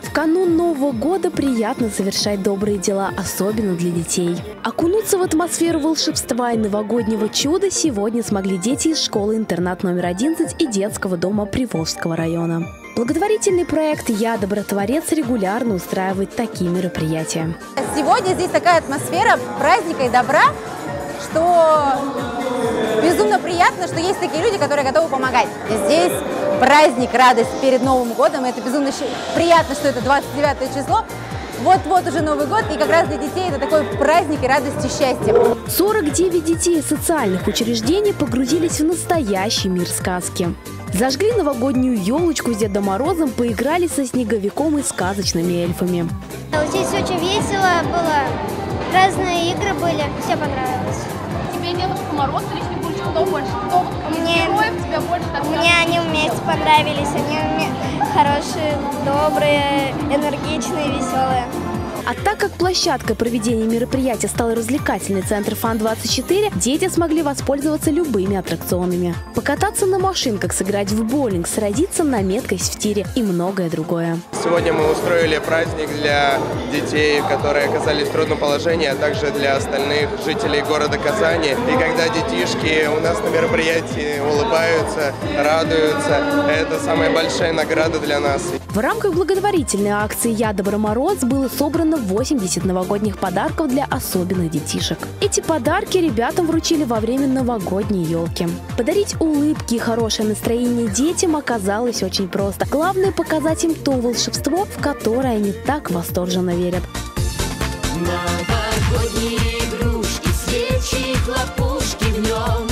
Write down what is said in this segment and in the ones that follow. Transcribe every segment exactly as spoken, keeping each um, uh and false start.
В канун Нового года приятно совершать добрые дела, особенно для детей. Окунуться в атмосферу волшебства и новогоднего чуда сегодня смогли дети из школы-интернат номер одиннадцать и детского дома Приволжского района. Благотворительный проект «Я добротворец» регулярно устраивает такие мероприятия. Сегодня здесь такая атмосфера праздника и добра, что безумно приятно, что есть такие люди, которые готовы помогать. И здесь праздник, радость перед Новым годом. И это безумно приятно, что это двадцать девятое число. Вот-вот уже Новый год, и как раз для детей это такой праздник и радость и счастье. сорок девять детей из социальных учреждений погрузились в настоящий мир сказки. Зажгли новогоднюю елочку с Дедом Морозом, поиграли со снеговиком и сказочными эльфами. Здесь очень весело было, разные игры были, все понравилось. Тебе Дедушка Мороз или Снегурочка, кто больше? Кто мне, героев тебе больше? Так мне они вместе понравились, они хорошие, добрые, энергичные, веселые. А так как площадкой проведения мероприятия стал развлекательный центр Фан двадцать четыре, дети смогли воспользоваться любыми аттракционами. Покататься на машинках, сыграть в боулинг, сразиться на меткость в тире и многое другое. Сегодня мы устроили праздник для детей, которые оказались в трудном положении, а также для остальных жителей города Казани. И когда детишки у нас на мероприятии улыбаются, радуются, это самая большая награда для нас. В рамках благотворительной акции «Я Добрый Мороз» было собрано восемьдесят новогодних подарков для особенных детишек. Эти подарки ребятам вручили во время новогодней елки. Подарить улыбки и хорошее настроение детям оказалось очень просто. Главное — показать им то волшебство, в которое они так восторженно верят. Новогодние игрушки, свечи, хлопушки в нем.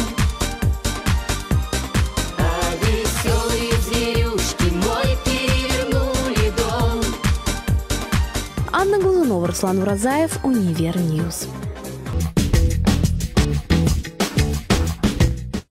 А веселые зверюшки мой перевернули дом. Анна Глазунова, Руслан Уразаев, Универньюз.